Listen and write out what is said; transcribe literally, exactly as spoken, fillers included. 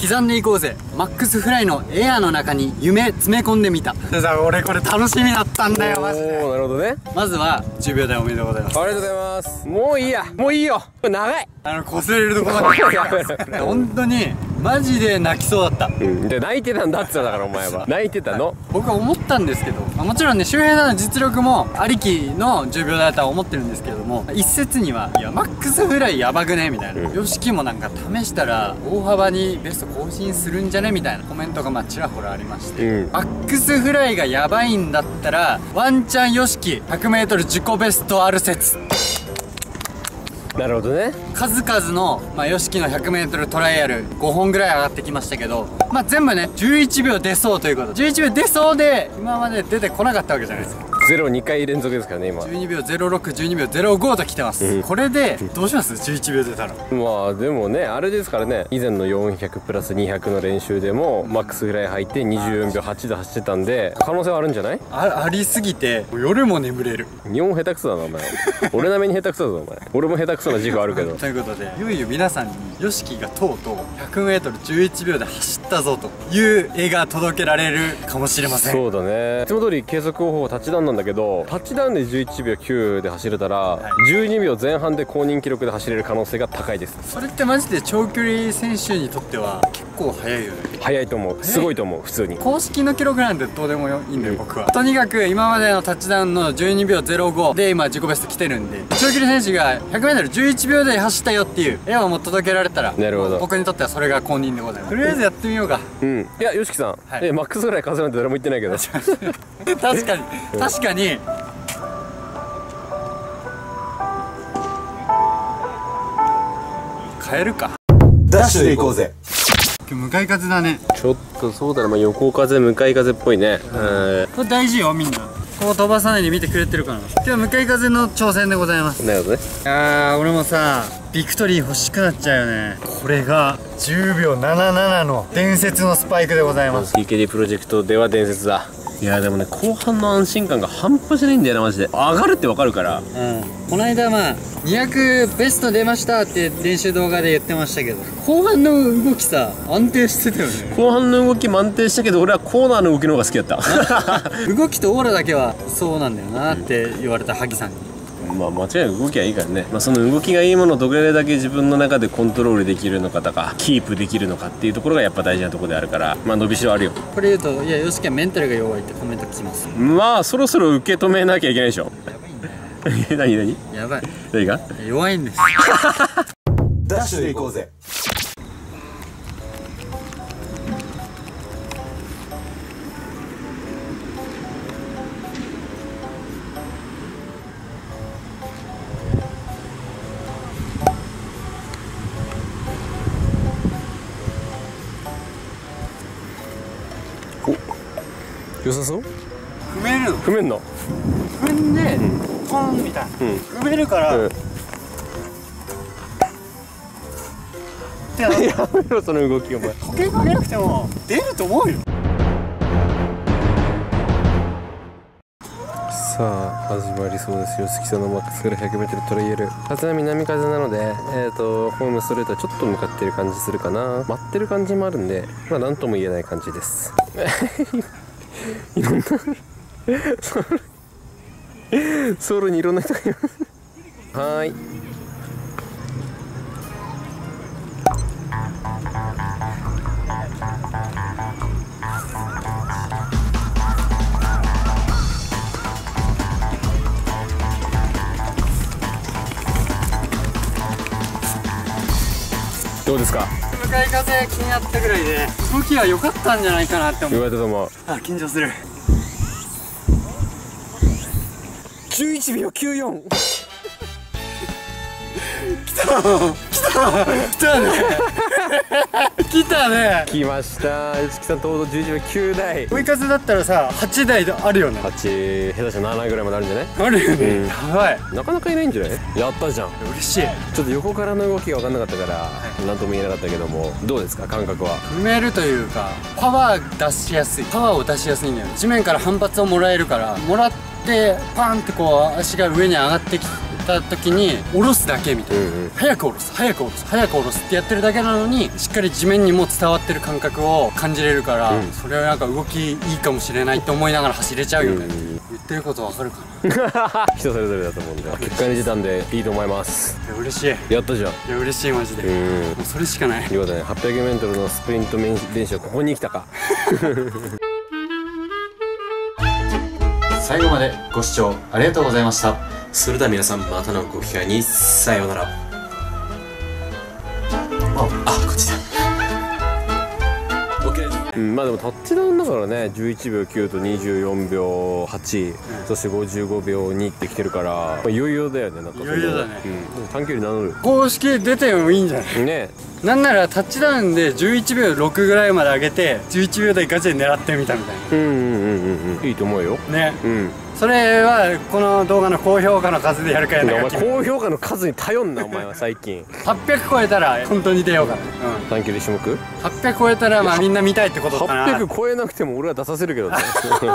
刻んでいこうぜ。マックスフライのエアーの中に夢詰め込んでみた。でさ、俺これ楽しみだったんだよマジで。 おお、なるほどね。 まずはじゅうびょう台おめでとうございます。 ありがとうございます。もういいや、もういいよ、これ長い。 あの擦れるとこまで本当にマジで泣きそうだった。 うんで、泣いてたんだっつっただからお前は泣いてたの。 僕は思ったんですけど、まあ、もちろんね周平さんの実力もありきのじゅうびょう台だとは思ってるんですけれども、一説にはいやマックスフライやばくねみたいな、 うん、 ヨシキもなんか試したら大幅にベスト更新するんじゃねみたいなコメントがまあちらほらありまして、うん、マックスフライがやばいんだったらワンチャンヨシキ ひゃくメートル 自己ベストある説。 なるほどね。 数々の、まあ、ヨシキの ひゃくメートル トライアルごほんぐらい上がってきましたけど、まあ、全部ねじゅういちびょう出そうということ、じゅういちびょう出そうで今まで出てこなかったわけじゃないですか。 ゼロにかい連続ですからね今。 じゅうにびょうゼロろく、じゅうにびょうゼロごと来てます、うん、これでどうします？じゅういちびょう出たら。 まあでもねあれですからね、以前のよんひゃくプラスにひゃくの練習でもマックスフライ入ってにじゅうよんびょうはちで走ってたんで、可能性はあるんじゃない？ あ, ありすぎて夜も眠れる。 日本下手くそだなお前俺並みに下手くそだぞお前。俺も下手くそな自負あるけどということでいよいよ皆さんにヨシキがとうとう ひゃくメートル じゅういちびょうで走ったぞという絵が届けられるかもしれません。 そうだね。いつも通り計測方法タッチダウンなんだけど、タッチダウンでじゅういちびょうきゅうで走れたら、はい、じゅうにびょうぜん半で公認記録で走れる可能性が高いです。 それってマジで長距離選手にとっては結構速いよね。 速いと思う、すごいと思う。普通に公式の記録なんてどうでもいいんだよ、うん、僕はとにかく今までのタッチダウンのじゅうにびょうゼロごで今自己ベスト来てるんで、長距離選手が ひゃくメートル じゅういちびょうで走ったよっていう絵をもう届けられたら、なるほど、僕にとってはそれが公認でございます。とりあえずやってみようか。うん、いやヨシキさん、はい、えマックスぐらい数なんて誰も言ってないけど確かに確かに変えるか。 ダッシュで行こうぜ。 今日向かい風だね。 ちょっとそうだな、まあ、横風向かい風っぽいね。 うんこれ大事よみんな。こう飛ばさないで見てくれてるかな。今日は向かい風の挑戦でございます。 なるほどね。 いやー俺もさビクトリー欲しくなっちゃうよね。これがじゅうびょうななななの伝説のスパイクでございます。 ピーケーディー プロジェクトでは伝説だ。いやでもね後半の安心感が半端じゃないんだよなマジで。上がるってわかるから。うんこの間まあにひゃくベスト出ましたって練習動画で言ってましたけど、後半の動きさ安定してたよね。 後半の動きも安定したけど俺はコーナーの動きの方が好きだった動きとオーラだけはそうなんだよなって言われた萩さんに。 まあ間違いなく動きはいいからね、まあ、その動きがいいものをどれだけ自分の中でコントロールできるのかとかキープできるのかっていうところがやっぱ大事なところであるから、まあ伸びしろあるよ。 これ言うといやヨシキはメンタルが弱いってコメント聞きます。 まあそろそろ受け止めなきゃいけないでしょ。やばいんだよ何何やばい何が弱いんですダッシュで行こうぜ。 良さそう？ 踏めるの？ 踏めんの？ 踏んで、ポンみたいな、うん、踏めるから、うん、やめろその動きお前。 時計かけなくても出ると思うよ。 さあ始まりそうですよ。ヨシキさんのマックスフライ ひゃくメートル トライアル。風は南風なので、えーとホームストレートはちょっと向かってる感じするかな。待ってる感じもあるんで、まあ何とも言えない感じですいろんなソウルにいろんな人がいますはーい。どうですか？ 向かい風気になったぐらいで動きは良かったんじゃないかなって思う。 よかったと思う。 あ、緊張する。 じゅういちびょうきゅうよん来た来た来たね来たね来ました。ヨシキさんとうとうじゅういちびょうきゅう台。 追い風だったらさはちだいあるよね。 はち下手したらななぐらいまであるんじゃない？ あるよね、うん、やばい。 なかなかいないんじゃない？やったじゃん。 嬉しい。 ちょっと横からの動きが分かんなかったから、はい、何とも言えなかったけども、どうですか感覚は？ 踏めるというかパワー出しやすい、パワーを出しやすいんだよ。地面から反発をもらえるから、もらってパンってこう足が上に上がってきた時に下ろすだけみたいな、 うんうん、 早く下ろす早く下ろす早く下ろすってやってるだけなのにしっかり地面にも伝わってる感覚を感じれるから、うん、それはなんか動きいいかもしれないって思いながら走れちゃうよね、うん、言ってることわかるかな人それぞれだと思うんで結果に出たんでいいと思います。 いや嬉しい、 やったじゃん。 いや嬉しいマジで、うん、もうそれしかない。 よかったね。はっぴゃくメートルのスプリント練習はここに来たか最後までご視聴ありがとうございました。 それでは皆さんまたのご機会にさようなら。あ、あ、こっちだ。うん、まあでもタッチダウンだからね、じゅういちびょうきゅうとにじゅうよんびょうはち、うん、そしてごじゅうごびょうにってきてるから、まあ、余裕だよね。なんか余裕だね、 うん、短距離名乗る公式出てもいいんじゃないね。なんならタッチダウンでじゅういちびょうろくぐらいまで上げてじゅういちびょう台ガチで狙ってみたみたいな。 うんうんうんうんうん、いいと思うよね。 うん、 それはこの動画の高評価の数でやるかやないか。 お前高評価の数に頼んなお前は最近はっぴゃく超えたら本当に出ようかな。うん、 短距離種目はっぴゃく超えたらまあみんな見たいってことかな。 はっぴゃく超えなくても俺は出させるけどね